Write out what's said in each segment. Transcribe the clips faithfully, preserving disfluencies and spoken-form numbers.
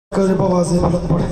کر بوازے بلند پڑھیں۔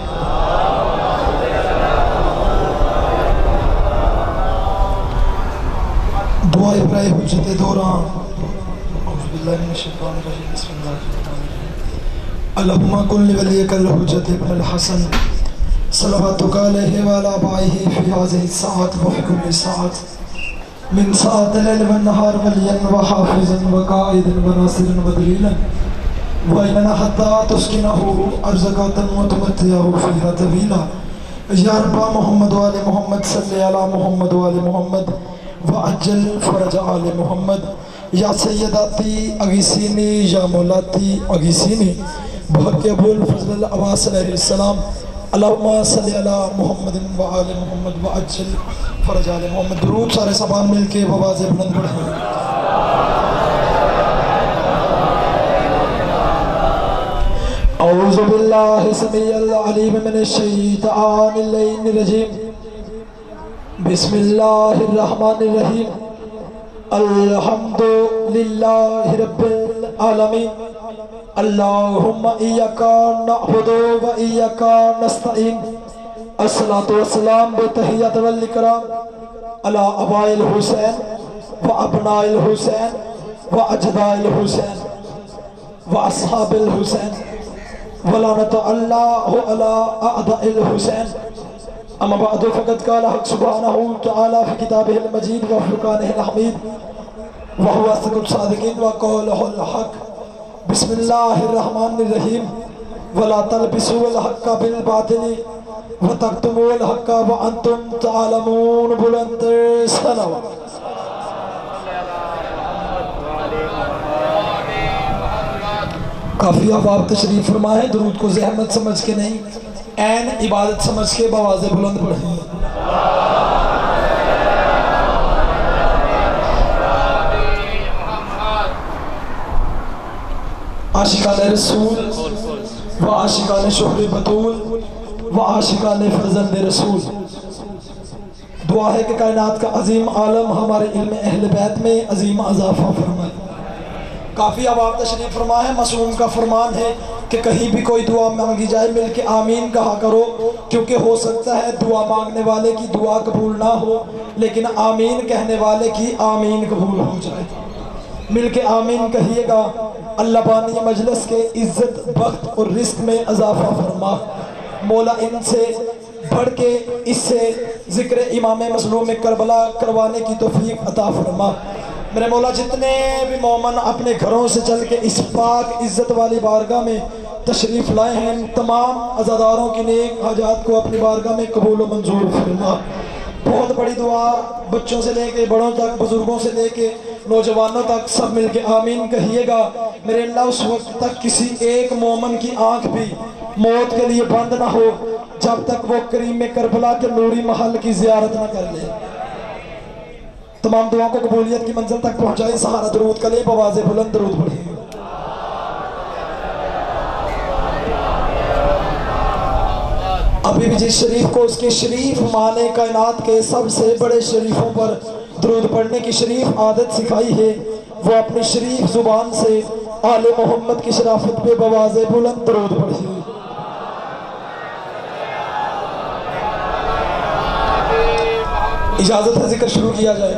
دعائے برائے حجت دوران اعوذ باللہ من الشیطان الرجیم بسم اللہ الرحمن الرحیم اللہم کن لولیک الحجت ابن الحسن صلواتک علیہ وعلی آبائہ فی ہذہ الساعۃ وفی کل ساعۃ من ساعۃ اللیل والنہار ولیا وحافظا وقائدا وناصرا ودلیلا وَإِنَّا حَتَّى تُسْكِنَهُ أَرْزَقَةً وَتُمَتِّعَهُ فِيهَا طَوِيلًا یا رب محمد وآل محمد صلی علی محمد وآل محمد وعجل فرج آل محمد یا سیداتی اغیثینی یا مولاتی اغیثینی بحق ابو الفضل العباس علیہ السلام اللہم صلی علی محمد وآل محمد وعجل فرج آل محمد۔ درود سارے سبان مل کے بوازے بلند پڑھیں۔ اعوذ باللہ السمیع العلیم من الشیطان اللعین الرجیم بسم اللہ الرحمن الرحیم الحمد للہ رب العالمین اللہم ایاک نعبد و ایاک نستعین الصلاة والسلام بتحیت والاکرام علی اباء الحسین و ابناء الحسین و اجداء الحسین و اصحاب الحسین ولعنت اللہ علی اعداء الحسین اما بعد فقد قال حق سبحانہ تعالی فی کتابہ المجید و فرقانہ الحمید وهو اصدق الصادقین وقولہ الحق بسم اللہ الرحمن الرحیم ولا تلبسوا الحق بالباطل وتکتموا الحق وانتم تعلمون بلند صلوات۔ کافی اب آپ تشریف فرمائیں، درود کو زحمت سمجھ کے نہیں عین عبادت سمجھ کے بوازے بلند پڑھیں۔ عاشقان رسول و عاشقان شہر بطول و عاشقان فرزند رسول، دعا ہے کہ کائنات کا عظیم عالم ہمارے علم اہل بیت میں عظیم اضافہ فرمائے۔ کافی اب آپ تشریف فرما ہے، معصوم کا فرمان ہے کہ کہیں بھی کوئی دعا مانگی جائے مل کے آمین کہا کرو، کیونکہ ہو سکتا ہے دعا مانگنے والے کی دعا قبول نہ ہو لیکن آمین کہنے والے کی آمین قبول ہو جائے۔ مل کے آمین کہیے گا۔ اللہ بانی مجلس کے عزت بخت اور رزق میں اضافہ فرما، مولا ان سے بڑھ کے اس سے ذکر امام مظلوم کربلا کروانے کی توفیق عطا فرما۔ میرے مولا جتنے بھی مومن اپنے گھروں سے چل کے اس پاک عزت والی بارگاہ میں تشریف لائے ہیں، تمام عزاداروں کی نیک حاجات کو اپنی بارگاہ میں قبول و منظور فرما۔ بہت بڑی دعا، بچوں سے لے کے بڑوں تک، بزرگوں سے لے کے نوجوانوں تک سب مل کے آمین کہیے گا۔ میرے اللہ اس وقت تک کسی ایک مومن کی آنکھ بھی موت کے لیے بند نہ ہو جب تک وہ کریم کربلا کے نوری محل کی زیارت نہ کر لے۔ تمام دعاوں کو قبولیت کی منزل تک پہنچائے۔ سہارا درود کلے بوازے بلند درود پڑھیں۔ ابھی بھی جس شریف کو اس کے شریف معنی کائنات کے سب سے بڑے شریفوں پر درود پڑھنے کی شریف عادت سکھائی ہے، وہ اپنی شریف زبان سے آل محمد کی شرافت پہ بوازے بلند درود پڑھیں۔ اجازت ہے ذکر شروع کیا جائے۔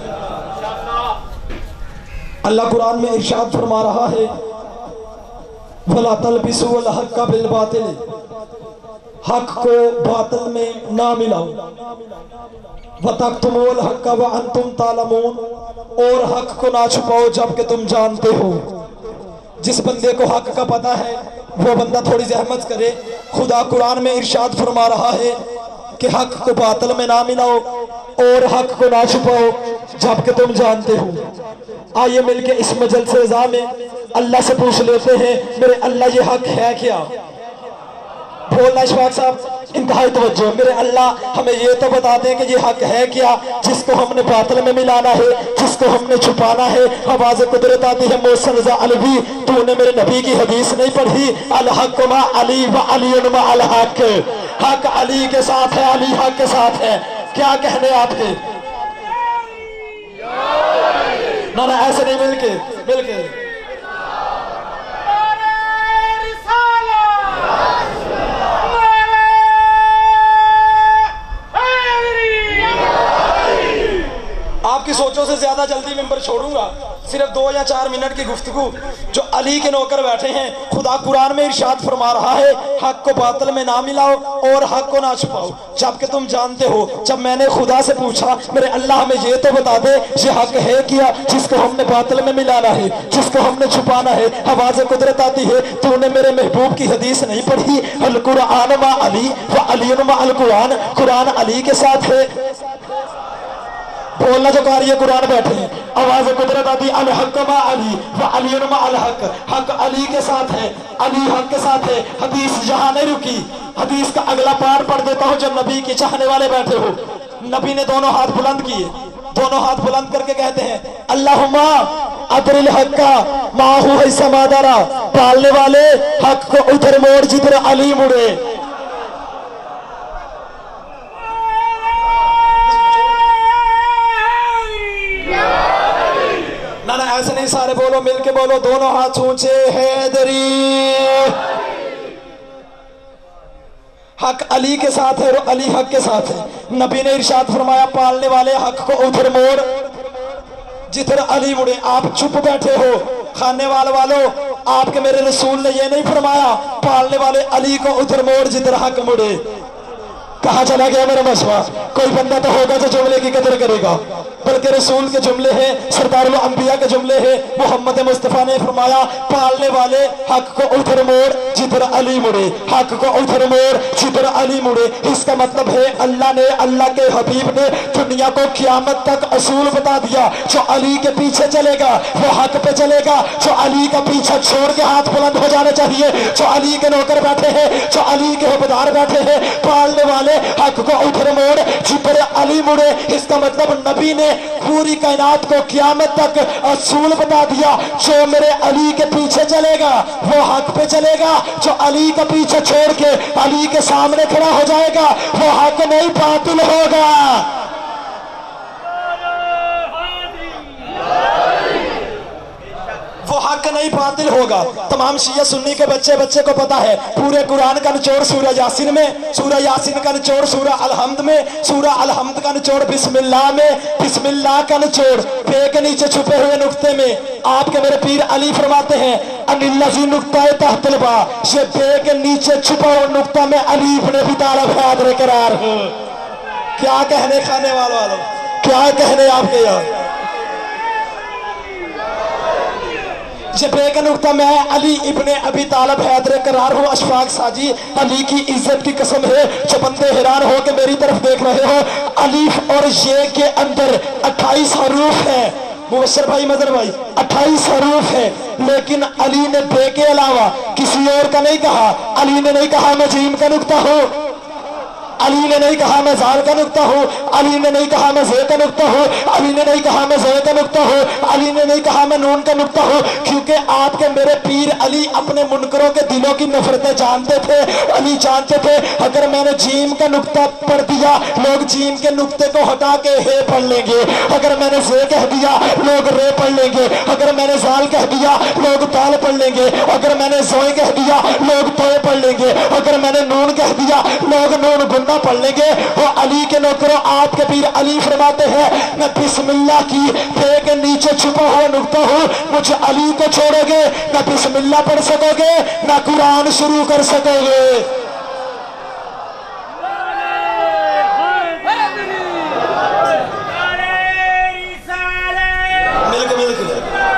اللہ قرآن میں ارشاد فرما رہا ہے وَلَا تَلْبِسُوا الْحَقَّ بِالْبَاطِلِ، حق کو باطل میں نہ ملاؤ، وَتَكْتُمُوا الْحَقَّ وَأَنْتُمْ تَعْلَمُونَ، اور حق کو نہ چھپاؤ جبکہ تم جانتے ہو۔ جس بندے کو حق کا پتہ ہے وہ بندہ تھوڑی زحمت کرے۔ خدا قرآن میں ارشاد فرما رہا ہے کہ حق کو باطل میں نہ ملاؤ اور حق کو نہ چھپاؤ جبکہ تم جانتے ہو۔ آئیے مل کے اس مجلس رضا میں اللہ سے پوچھ لیتے ہیں میرے اللہ یہ حق ہے کیا؟ بولنا اشفاق صاحب، انتہائی توجہ۔ میرے اللہ ہمیں یہ تو بتا دیں کہ یہ حق ہے کیا جس کو ہم نے باطل میں ملانا ہے، جس کو ہم نے چھپانا ہے۔ آواز قدرت آتی ہے محسن رضا علوی، تو نے میرے نبی کی حدیث نہیں پڑھی؟ الحق مع علی و علی مع الحق، حق علی کے ساتھ ہے، علی حق کے ساتھ ہے۔ کیا کہنے آپ کے؟ نہ نہ ایسے نہیں، مل کے مل کے سو سے زیادہ جلدی ممبر چھوڑوں گا، صرف دو یا چار منٹ کی گفتگو۔ جو علی کے نوکر بیٹھے ہیں، خدا قرآن میں ارشاد فرما رہا ہے حق کو باطل میں نہ ملاؤ اور حق کو نہ چھپاؤ، جبکہ تم جانتے ہو جب میں نے خدا سے پوچھا میرے اللہ ہمیں یہ تو بتا دے یہ حق ہے کیا جس کو ہم نے باطل میں ملانا ہے، جس کو ہم نے چھپانا ہے؟ آواز قدرت آتی ہے تو نے میرے محبوب کی حدیث نہیں پڑھی، القرآن مع علی و علی مع القرآن، قرآن علی کے ساتھ ہے۔ بولنا جو کاری ہے قرآن بیٹھے ہیں، آواز قدرت آتی الحق مع علی و علی مع الحق، حق علی کے ساتھ ہے، علی حق کے ساتھ ہے۔ حدیث یہاں نہیں رکی، حدیث کا اگلا پار پڑھ دیتا ہوں۔ جب نبی کے چاہنے والے بیٹھے ہو، نبی نے دونوں ہاتھ بلند کیے، دونوں ہاتھ بلند کر کے کہتے ہیں اللہم ادر الحق ماہو ہے سمادارا، پالنے والے حق کو ادھر موڑ جدھر علی مڑے۔ نہ نہ ایسے نہیں، سارے بولو، مل کے بولو، دونوں ہاتھ اونچے، حیدری۔ حق علی کے ساتھ ہے اور علی حق کے ساتھ ہے۔ نبی نے ارشاد فرمایا پالنے والے حق کو ادھر موڑ جدھر علی مڑے۔ آپ چھپ بیٹھے ہو خانے وال والو، آپ کے میرے رسول نے یہ نہیں فرمایا پالنے والے علی کو ادھر موڑ جدھر حق مڑے۔ کہاں چلا گیا میرا مسوا؟ کوئی بندہ تو ہوگا جو جملے کی قدر کرے گا، بلکہ رسول کے جملے ہیں، سردار الانبیاء کے جملے ہیں۔ محمد مصطفیٰ نے فرمایا پالنے والے حق کو ادھر موڑ جدھر علی مڑے، حق کو ادھر موڑ جدھر علی مڑے۔ اس کا مطلب ہے اللہ نے، اللہ کے حبیب نے دنیا کو قیامت تک اصول بتا دیا، جو علی کے پیچھے چلے گا وہ حق پہ چلے گا، جو علی کا پیچھا چھوڑ کے ہاتھ بلند ہو جانے چاہیے، جو علی کے نوکر بیٹھے ہیں، جو علی کے حبدار بیٹھے ہیں، پالنے والے حق کو ادھر موڑ جدھر علی مڑے۔ اس کا مطلب نبی نے پوری کائنات کو قیامت تک اصول بتا دیا، جو میرے علی کے پیچھے چلے گا وہ حق پہ چلے گا، جو علی کا پیچھے چھوڑ کے علی کے سامنے کھڑا ہو جائے گا وہ حق نہیں باطل ہوگا۔ وہ حق نہیں باطل ہوگا۔ تمام شیعہ سنی کے بچے بچے کو پتا ہے پورے قرآن کا نچوڑ سورہ یاسین میں، سورہ یاسین کا نچوڑ سورہ الحمد میں، سورہ الحمد کا نچوڑ بسم اللہ میں، بسم اللہ کا نچوڑ پے کے نیچے چھپے ہوئے نقطے میں آپ کے میرے پیر علی فرماتے ہیں انِلَّذِي نقطہ تحت البا، یہ پے کے نیچے چھپا ہوا نقطہ میں علی ابن ابی طالب حاضر قرار ہو۔ کیا کہنے خانے والوں والوں، کیا کہنے آپ کے یار؟ یہ بے کا نقطہ میں علی ابن ابی طالب حیدر قرار ہوں۔ اشفاق ساجی علی کی عزت کی قسم ہے، جو بندے حیران ہو کے میری طرف دیکھ رہے ہو، الف اور یہ کے اندر اٹھائیس حروف ہیں۔ مبشر بھائی، مظہر بھائی، اٹھائیس حروف ہے، لیکن علی نے بے کے علاوہ کسی اور کا نہیں کہا۔ علی نے نہیں کہا میں جیم کا نقطہ ہوں، علی نے نہیں کہا میں زال کا نقطہ ہوں، علی نے نہیں کہا میں زے کا نقطہ ہوں، علی نے نہیں کہا میں زے کا نقطہ ہوں، علی نے نہیں کہا میں نون کا نقطہ ہوں، کیونکہ آپ کے میرے پیر علی اپنے منکروں کے دلوں کی نفرتیں جانتے تھے۔ علی جانتے تھے اگر میں نے جیم کا نقطہ پڑھ دیا لوگ جیم کے نقطے کو ہٹا کے ہے پڑھ لیں گے، اگر میں نے زے کہہ دیا لوگ رے پڑھ لیں گے، اگر میں نے زال کہہ دیا لوگ دال پڑھ لیں گے، اگر میں نے زوئے کہہ دیا لوگ توئے پڑھ لیں گے، اگر میں نے نون کہہ دیا لوگ نون گنڈا پڑھ لیں گے۔ وہ علی کے نوکروں آپ کے پیر علی فرماتے ہیں میں بسم اللہ کی پے کے نیچے چھپا ہوا نقطہ ہوں، مجھ علی کو چھوڑو گے نہ بسم اللہ پڑھ سکو گے نہ قرآن شروع کر سکو گے۔ مل کے مل کے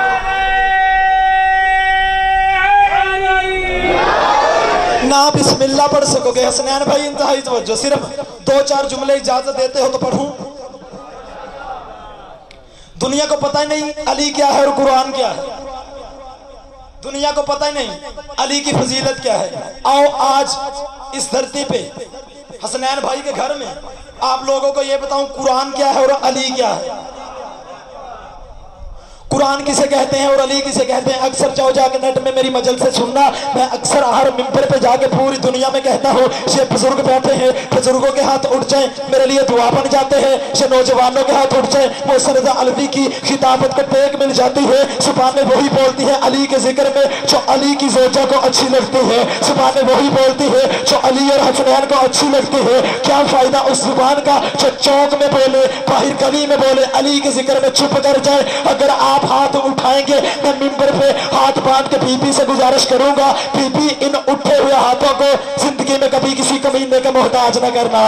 نہ بسم اللہ پڑھ سکو گے۔ حسنین بھائی انتہائی توجہ، صرف دو چار جملے اجازت دیتے ہو تو پڑھوں۔ دنیا کو پتہ ہی نہیں علی کیا ہے اور قرآن کیا ہے، دنیا کو پتہ ہی نہیں علی کی فضیلت کیا ہے۔ آؤ آج اس دھرتی پہ حسنین بھائی کے گھر میں آپ لوگوں کو یہ بتاؤں قرآن کیا ہے اور علی کیا ہے۔ कुरान किसे कहते हैं और अली किसे कहते हैं। अक्सर जाओ जाके नेट में मेरी मजल से सुनना, मैं अक्सर हर मिंबर पे जाके पूरी दुनिया में कहता हूँ ये बुजुर्ग बैठे हैं, बुजुर्गों के हाथ उठ जाए मेरे लिए दुआ बन जाते हैं, ये नौजवानों के हाथ उठ जाए मोहसिन रज़ा अलवी की खिताबत को टेक मिल जाती है। सुभान वही बोलती है अली के जिक्र में जो अली की जोजा को अच्छी लगती है, सुभान वही बोलती है जो अली और हसनैन को अच्छी लगती है। क्या फायदा उस जुबान का जो चौक में बोले, बाहर गली में बोले, अली के जिक्र में चुप कर जाए। अगर आप हाथ उठाएंगे मैं मिंबर पे हाथ बांध के बीबी से गुजारिश करूंगा, बीबी इन उठे हुए हाथों को जिंदगी में कभी किसी कमीने का मोहताज न करना।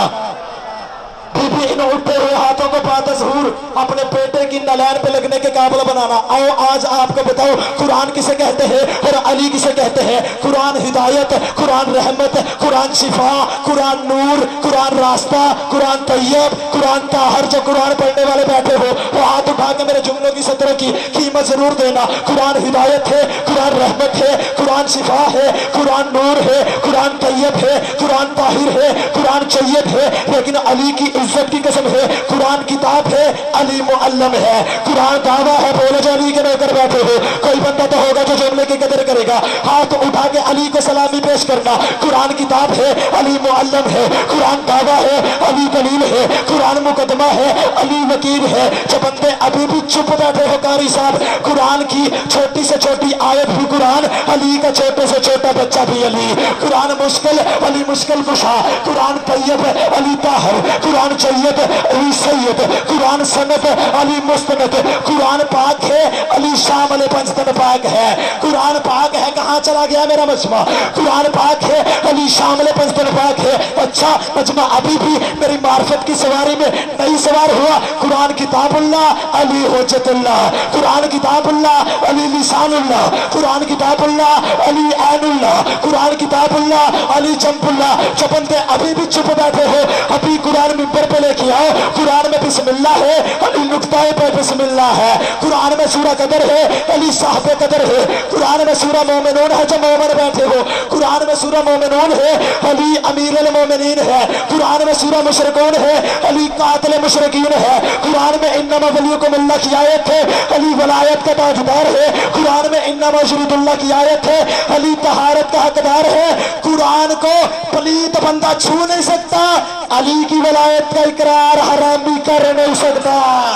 बीबी इन उठे हुए हाथों को बातज़हूर अपने बेटे की नलैन पे लगने के काबिल बनाना। आओ आज आपको बताओ कुरान किसे कहते हैं और अली किसे कहते हैं। कुरान हिदायत, कुरान रहमत, कुरान शिफा, कुरान नूर, कुरान रास्ता, कुरान तैयब, कुरान ताहर। जो कुरान पढ़ने वाले बैठे हो वो हाथ उठा के मेरे जुमलों की सदर की कीमत जरूर देना। कुरान हिदायत है, कुरान रहमत है, कुरान शिफा है, कुरान नूर है, कुरान तैयब है, कुरान ताहिर है, कुरान चय्यब है, लेकिन अली की इज्जत की कसम है कुरान किताब है, अली मुअल्लम है। कुरान दावा है, बोले जो अली के नौकर बैठे हो। कोई बंदा तो होगा जो जुमले की कदर करेगा, हाथ उठा के अली को सलामी पेश करना। कुरान किताब है, अली मुअल्लम है, कुरान दावा है, अली दलील है, कुरान मुकदमा है, अली वकील है। जो बंदे अभी भी चुप बैठे हो कारी साहब, कुरान की छोटी से छोटी आयत भी कुरान, अली का छोटे से छोटा बच्चा भी अली। कुरान मुश्किल, अली मुश्किल कुशा, कुरान तैयब, अली ताहर, कुरान चय्यद, अली सैयद, कुरान सनद, अली मुस्तनद। कुरान पाक है, अली शामिल पंजतन पाक है। कुरान पाक है, कहाँ चला गया मेरा मजमा। कुरान पाक है, अली शामिल पंजतन पाक है। अच्छा मजमा अभी भी मेरी मार्फत की सवारी में नहीं सवार हुआ। कुरान किताबुल्लाह, अली हुज्जतुल्लाह, कुरान किताबुल्लाह, अली लिसानुल्लाह, कुरान किताबुल्लाह, अली ऐनुल्लाह, कुरान किताबुल्लाह, अली जंबुल्लाह। जो बंदे अभी भी चुप बैठे हो, अभी कुरान मिंबर पे लेके आओ। कुरान में बिस्मिल्लाह है, अली नुक्ताए पे बिस्मिल्लाह है। कुरान में सूरा कदर है, अली साहब कदर है। कुरान में सूरा मोमिनून है, जो मोमिन बैठे हो। कुरान में सूरा मोमिनून है, अली अमीरुल मोमिनीन है। कुरान में सूरा मुशरिकून है, अली कातिल मुशरिकीन है। कुरान में इन्नमा वलियुकुम अल्लाह की आयत है, अली वलायत का ताजदार है। कुरान में इन्नमा शुरीदुल्लाह की आयत है, अली तहारत का हकदार है। कुरान को पलीत बंदा छू नहीं सकता, अली की वलायत का इकरार हरामी कर नहीं सकता।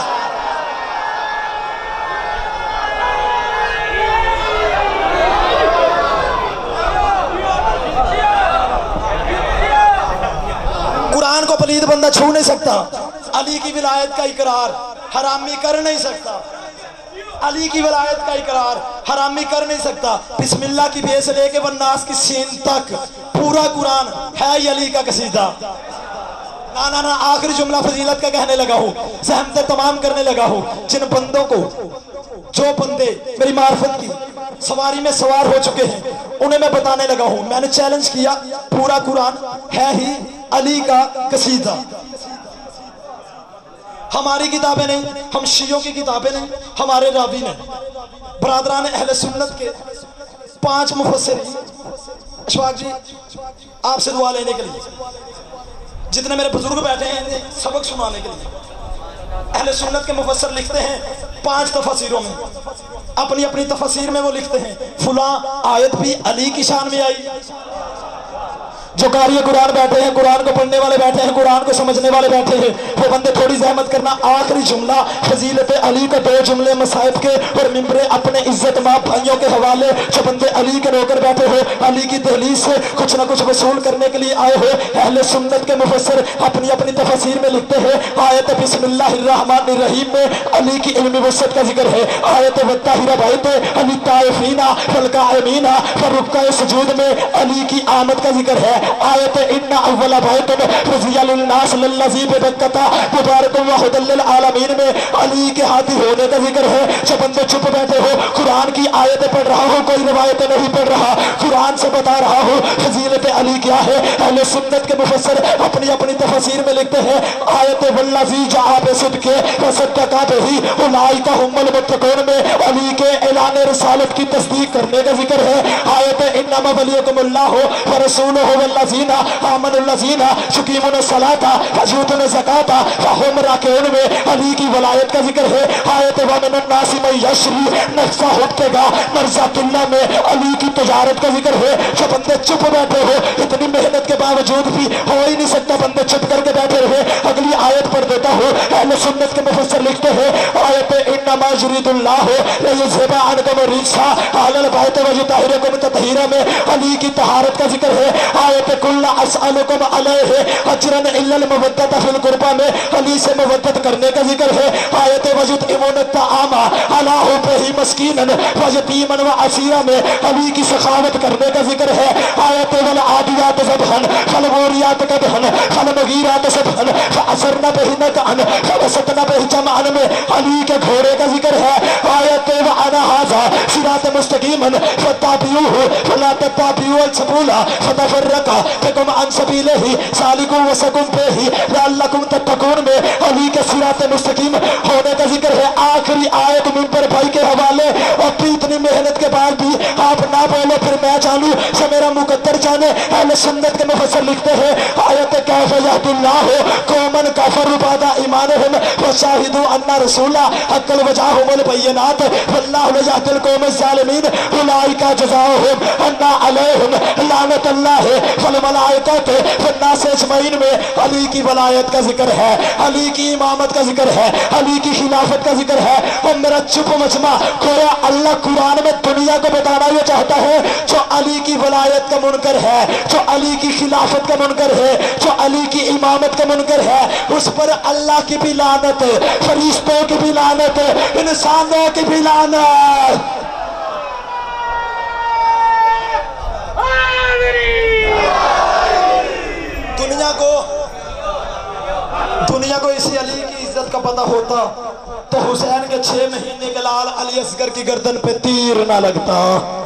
कुरान को पलीत बंदा छू नहीं सकता, अली की विलायत का इकरार हरामी कर नहीं सकता। अली की विलायत का इकरार हरामी कर नहीं सकता। बिस्मिल्लाह की बे से लेके वन्नास की सीन तक पूरा कुरान है ही अली का कसीदा। ना ना ना आखिरी जुमला फजीलत का कहने लगा हूँ, सहमतें तमाम करने लगा हूँ। जिन बंदों को, जो बंदे मेरी मार्फत की सवारी में सवार हो चुके हैं, उन्हें मैं बताने लगा हूँ। मैंने चैलेंज किया, पूरा कुरान है ही अली का कसीदा। हमारी किताबें नहीं, हम शियों की किताबें नहीं, हमारे रावी नहीं। बरादरान अहले सुन्नत के पांच मुफस्सिरीन, अशफाक जी आपसे दुआ लेने के लिए, जितने मेरे बुजुर्ग बैठे हैं सबक सुनाने के लिए। अहले सुन्नत के मुफस्सिर लिखते हैं पांच तफसीरों में, अपनी अपनी तफसीर में वो लिखते हैं फुला आयत भी अली की शान में आई। जो कारी कुरान बैठे हैं, कुरान को पढ़ने वाले बैठे हैं, कुरान को समझने वाले बैठे हैं, वो बंदे थोड़ी जहमत करना। आखिरी जुमला फजीलत अली का, दो जुमले मसाइब के और मिंबरे अपने इज्जत माप भाइयों के हवाले। जो बंदे अली के नौकर बैठे हो, अली की दहलीज से कुछ ना कुछ वसूल करने के लिए आए हो, अहले सुन्नत के मुफस्सिर अपनी अपनी तफसीर में लिखते हैं आयत बिस्मिल्लाहिर्रहमानिर्रहीम में अली की इल्मी वसत का जिक्र है। आयत वत्ताहिरा बैत अली ताइफीना फलकाइमीना फरुक्का सुजूद में अली की आमद का जिक्र है। आयत इन्ना अव्वला बैतुन फुज़िया लिन्नास लल्लज़ी बिबक्कता मुबारकुन व हुदल लिल आलमीन में अली के हाथी होने का जिक्र है। जब बंदे चुप बैठे हो, कुरान की आयतें पढ़ रहा हो, कोई रिवायतें नहीं पढ़ रहा, कुरान से बता रहा हो फजीलत अली क्या है? अहले सुन्नत के मुफस्सिर अपनी अपनी तफसीर में लिखते हैं आयत वल्लज़ी जआ बिसिद्क़ि वसद्दक़ा बिही उलाइका हुमुल मुत्तक़ून में अली के ऐलान रिसालत की तस्दीक करने का जिक्र है। आयत इन्नमा वलियुकुमुल्लाहु व रसूलुहु वल्लज़ीना आमनुल्लज़ीना युक़ीमुनस सलाता व युतूनज़ ज़काता व हुम राकिऊन में अली की वलायत का जिक्र है। आयत व मिनन नासि मन यशरी नफ़्सहु इब्तिग़ा मर्ज़ातिल्लाह में अली की तजारत का जिक्र है। जो बंदे चुप बैठे हो, इतनी मेहनत के बावजूद भी हो ही नहीं सकता, बंदे चुप करके बैठे रहे। अगली आयत पढ़ देता हूँ। अहले सुन्नत के मुफस्सिर लिखते हैं आयत इन्नमा युरीदुल्लाहु लियुज़हिबा अन्कुम रिज्सा अहलल बैत व युतहिरकुम तत्हीरा में अली की तहारत का जिक्र है। आयत कुल अस्अलुकुम अलैहि अजरन इल्लल मवद्दत फिल कुर्बा में अली से मवद्दत करने का जिक्र है। आयत वयुतइमुन अत्ताआमा अला हुब्बिही मस्कीनन व यतीमन व असीरा में अली की सखावत करने का जिक्र है। आयत वल आदियात ज़बहन फल मोरियात कदहन फल मुगीरात सबहन फअसरना बिही नक़अन फवसतना बिही जमअन में अली के घोड़े का जिक्र है। आयत व अना हाज़ा सिरात मुस्तक़ीमन फत्तबिऊहु वला तत्तबिऊल सबूला फतफर्रका बिकुम अन सबीलिही सालिकुम वसकुम बिही लअल्लकुम तत्तक़ून में अली के सिरात मुस्तक़ीम होने का जिक्र है। आखिरी आयत मिंबर भाई के हवाले। और इतनी मेहनत के बाद भी आप ना बोलो फिर मैं जानूं से मेरा मुकद्दर जाने। अहले सुन्नत के मुफस्सिर लिखते हैं आयत कैफ़ यहदिल्लाहु कौमन कफ़रू बअदा ईमानिहिम व शाहिदू अन्ना रसूला हक़्क़ल व जाअहुमुल बय्यिनात वल्लाहु ला यहदिल कौमज़ ज़ालिमीन उलाइका जज़ाओहुम अन्ना अलैहिम लानतुल्लाहि वल मलाइकति वन्नास अजमईन में अली की वलायत का जिक्र है, अली की इमामत का जिक्र है, अली की खिलाफत का जिक्र है। और मेरा चुप मजमा कोया अल्लाह कुरान में दुनिया को बताना ये चाहता है जो अली की वलायत का मुनकर है, जो अली की खिलाफत का मुनकर है, जो अली की इमामत का मुनकर है, उस पर अल्लाह की भी लानत, फरिश्तों की भी लानत, इंसानों की भी लानत। दुनिया को दुनिया को इसी अली की इज्जत का पता होता तो हुसैन के छह महीने के लाल अली असगर की गर्दन पे तीर ना लगता।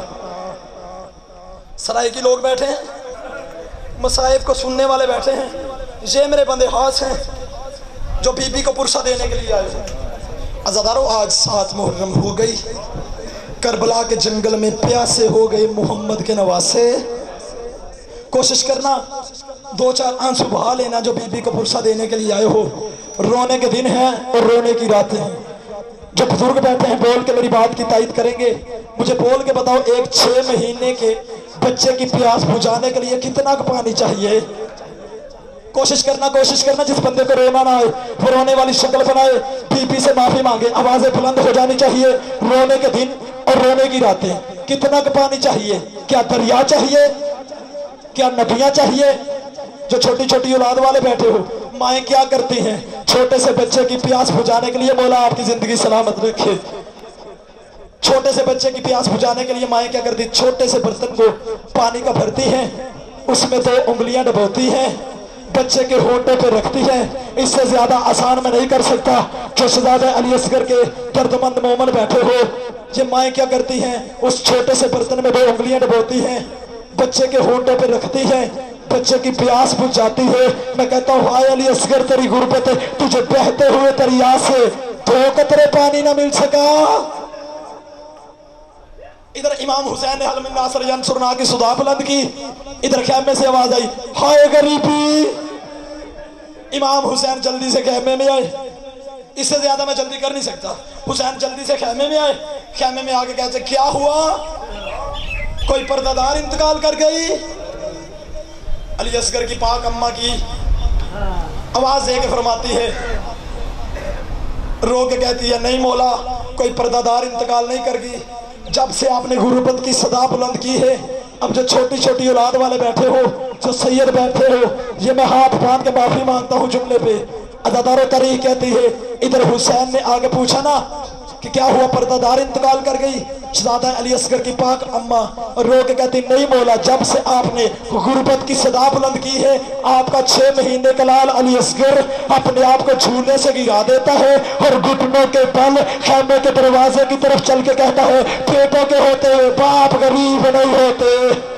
सराय की लोग बैठे हैं, मसाइब को सुनने वाले बैठे हैं, ये मेरे बंदे हाथ हैं जो बीबी को पुरसा देने के लिए आए हैं। अज़ादारों आज सात मुहर्रम हो गई, करबला के जंगल में प्यासे हो गए मोहम्मद के नवासे। कोशिश करना दो चार आंसू बहा लेना जो बीबी को पुरसा देने के लिए आए हो। रोने के दिन हैं और रोने की रातें हैं। जो बुजुर्ग बैठे हैं बोल के मेरी बात की तायद करेंगे। मुझे बोल के बताओ एक छह महीने के बच्चे की प्यास बुझाने के लिए कितना पानी चाहिए? कोशिश करना कोशिश करना जिस बंदे को रोना ना आए वो रोने वाली शक्ल बनाए, बीबी से माफी मांगे, आवाजें बुलंद हो जानी चाहिए। रोने के दिन और रोने की रातें, कितना पानी चाहिए? क्या दरिया चाहिए? क्या नदियां चाहिए? जो छोटी छोटी औलाद वाले बैठे हो, माएँ क्या करती हैं छोटे से बच्चे की प्यास बुझाने के लिए? मौला आपकी जिंदगी सलामत रखे। छोटे से बच्चे की प्यास बुझाने के लिए माएँ क्या करती? छोटे से बर्तन को पानी का भरती हैं, उसमें दो उंगलियां डबोती हैं, बच्चे के होंठों पे रखती हैं। इससे ज्यादा आसान मैं नहीं कर सकता। जो शहजादा अली असगर के दर्दमंद मोमन बैठे हो, ये माएँ क्या करती हैं? उस छोटे से बर्तन में दो उंगलियां डबोती हैं, बच्चे के होंठों पे रखती हैं, बच्चे की प्यास बुझ जाती है। मैं कहता हूँ हाय अली असगर तेरी गुर्बत, तुझे बहते हुए दरिया से दो कतरे पानी ना मिल सका। इधर इमाम हुसैन ने हल मिन नासर यंसुरना की सुधा बुलंद की, इधर खैमे से आवाज आई हाय गरीबी। इमाम हुसैन जल्दी से खैमे में आए, इससे ज्यादा मैं जल्दी कर नहीं सकता। हुसैन जल्दी से खैमे में आए, खैमे में आके कहते क्या हुआ? कोई पर्दादार इंतकाल कर गई? अली असगर की पाक अम्मा की आवाज दे के फरमाती है, रो के कहती है नहीं मौला कोई पर्दादार इंतकाल नहीं कर गई। जब से आपने गुरुबत की सदा बुलंद की है, अब जो छोटी छोटी औलाद वाले बैठे हो, जो सैयद बैठे हो, ये मैं हाथ बांध के माफी मांगता हूँ जुमले पे। अदादारो तारीख कहती है, इधर हुसैन ने आगे पूछा ना कि क्या हुआ, पर्दादार इंतकाल कर गई? शहजादा अली असगर की पाक अम्मा रो के कहती नहीं मौला, जब से आपने गुर्बत की सदा बुलंद की है, आपका छह महीने का लाल अली असगर अपने आप को झूले से गिरा देता है और घुटनों के बल खैमे के दरवाजे की तरफ चल के कहता है बेटों के होते बाप गरीब नहीं होते।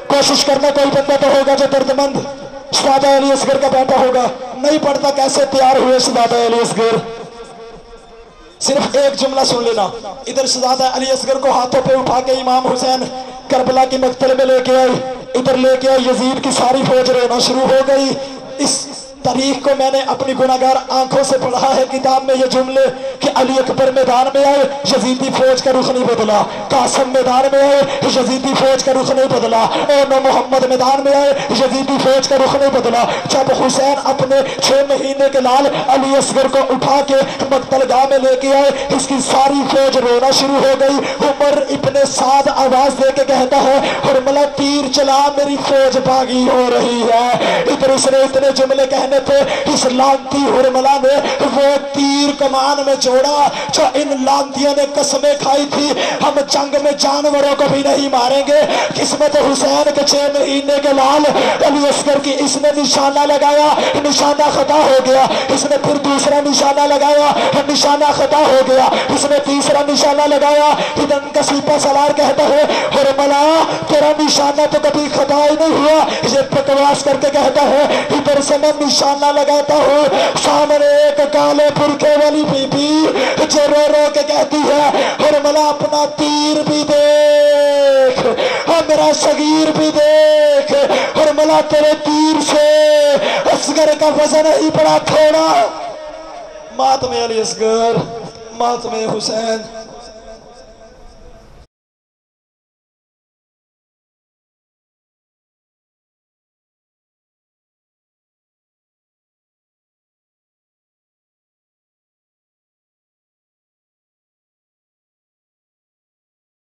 कोशिश करना कोई बंदा तो होगा जो दर्दमंद शहजादा अली असगर का बेटा होगा। नहीं पढ़ता कैसे तैयार हुए शहजादा अली असगर। सिर्फ एक जुमला सुन लेना। इधर शहजादा अली असगर को हाथों पे उठा के इमाम हुसैन करबला की मकतल में लेके आए, इधर लेके आए यजीद की सारी फौज रोना शुरू हो गई। इस तारीख को मैंने अपनी गुनाहगार आंखों से पढ़ा है किताब में ये जुमले कि अली अकबर मैदान में आए, यजीदी फौज का रुख नहीं बदला। कासम मैदान में आए, यजीदी फौज का रुख नहीं बदला। और मोहम्मद मैदान में आए, यजीदी फौज का रुख नहीं बदला। जब हुसैन अपने छह महीने के लाल अली असगर को उठा के मकतलगाह में लेके आए, इसकी सारी फौज रोना शुरू हो गई। उमर इब्ने साद आवाज दे के कहता है, हुरमला तीर चला मेरी फौज बागी हो रही है। इधर इसने इतने जुमले कहने थे, इस लानती हुरमला ने वो तीर कमान में जोड़ा जो इन लानतियों ने कसमें खाई थी, हम जंग में जानवरों को भी नहीं मारेंगे। किस्मत हुसैन के छह महीने के लाल अली असगर की इसने निशाना लगाया, निशाना खता हो गया। इसने फिर दूसरा निशाना लगाया, निशाना खता हो गया। इसने तीसरा निशाना लगाया। इधर का सीपा सलार कहता है, हुरमला तेरा निशाना तो कभी खता ही नहीं हुआ। ये बकवास करके कहता है, इधर से मैं निशाना लगाता हूँ, सामने एक काले बुरखे वाली बीबी जो रो रो के कहती है, हुरमला अपना तीर भी देख और मेरा सगीर भी देख। हुरमला तेरे तीर से असगर का वजन ही बड़ा थोड़ा। मातमे अली असगर, मातमे हुसैन।